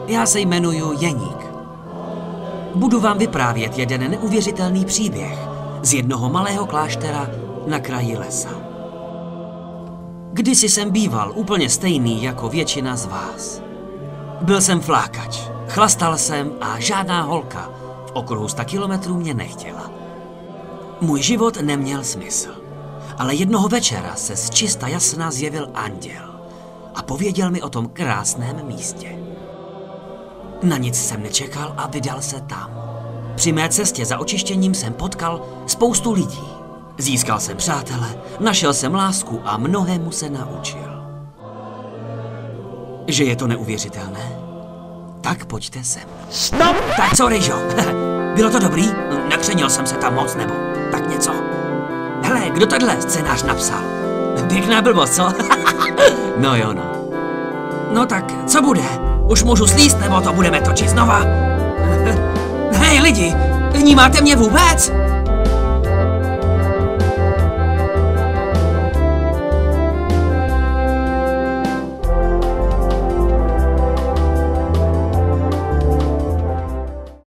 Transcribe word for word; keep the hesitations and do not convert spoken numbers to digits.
Já se jmenuji Jeník. Budu vám vyprávět jeden neuvěřitelný příběh z jednoho malého kláštera na kraji lesa. Kdysi jsem býval úplně stejný jako většina z vás. Byl jsem flákač, chlastal jsem a žádná holka v okruhu sta kilometrů mě nechtěla. Můj život neměl smysl, ale jednoho večera se z čista jasna zjevil anděl a pověděl mi o tom krásném místě. Na nic jsem nečekal a vydal se tam. Při mé cestě za očištěním jsem potkal spoustu lidí. Získal jsem přátele, našel jsem lásku a mnohému se naučil. Že je to neuvěřitelné? Tak pojďte sem. Stop! Tak co, Ryžo? Bylo to dobrý? Nakřenil jsem se tam moc, nebo tak něco? Hele, kdo tenhle scénář napsal? Pěkná blbost, co? No jo, no. No tak, co bude? Už můžu slíst, nebo to budeme točit znova? Hej, lidi, vnímáte mě vůbec?